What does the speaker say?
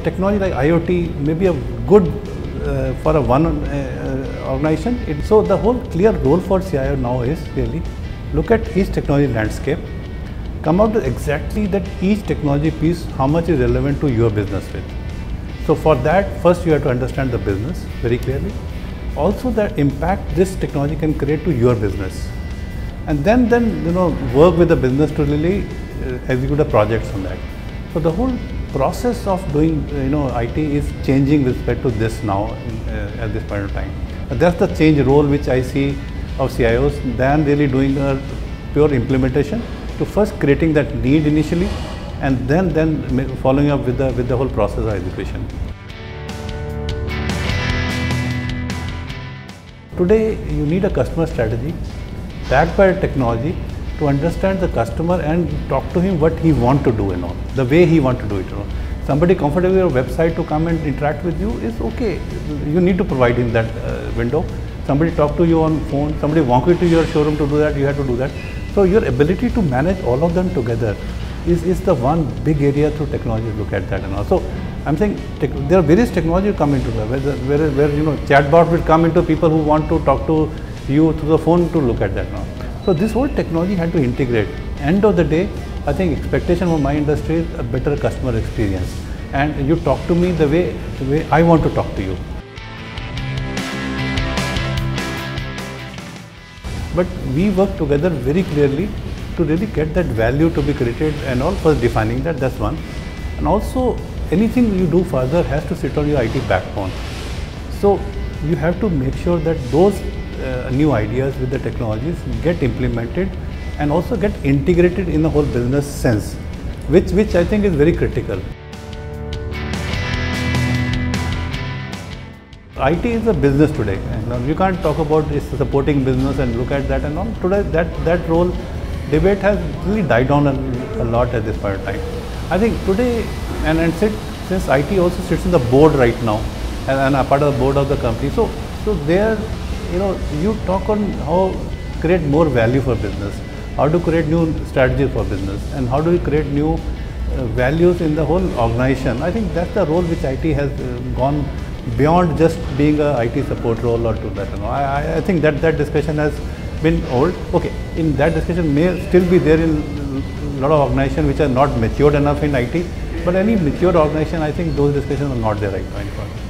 technology like IoT may be a good for a one organization. So the whole clear role for CIO now is really look at each technology landscape, come out with exactly that each technology piece, how much is relevant to your business with. So for that, first you have to understand the business very clearly. Also the impact this technology can create to your business. And then work with the business to really execute the projects on that. So the whole process of doing IT is changing with respect to this now at this point of time. That's the change role which I see of CIOs than really doing a pure implementation, to first creating that need initially and then following up with the whole process of execution. Today you need a customer strategy backed by technology to understand the customer and talk to him what he want to do the way he want to do it. Somebody comfortable with your website to come and interact with you is okay. You need to provide him that window. Somebody talk to you on phone, somebody walk you to your showroom to do that, you have to do that. So your ability to manage all of them together is the one big area through technology. Look at that and all. So I'm saying there are various technologies come into that, where chatbot will come into people who want to talk to you through the phone to look at that now. So this whole technology had to integrate. End of the day, I think expectation of my industry is a better customer experience, and you talk to me the way I want to talk to you. But we work together very clearly to really get that value to be created and all. First defining that's one. And also anything you do further has to sit on your IT backbone. So you have to make sure that those new ideas with the technologies get implemented and also get integrated in the whole business sense, which I think is very critical. IT is a business today, and you can't talk about it's supporting business and look at that and all. Today that role debate has really died down a lot at this point of time. I think today, since IT also sits in the board right now and a part of the board of the company, so there you talk on how to create more value for business, how to create new strategies for business, and how do we create new values in the whole organization. I think that's the role which IT has gone beyond just being a IT support role or to that. I think that discussion has been old. Okay, in that discussion may still be there in a lot of organizations which are not matured enough in IT, but any mature organization, I think those discussions are not there right now.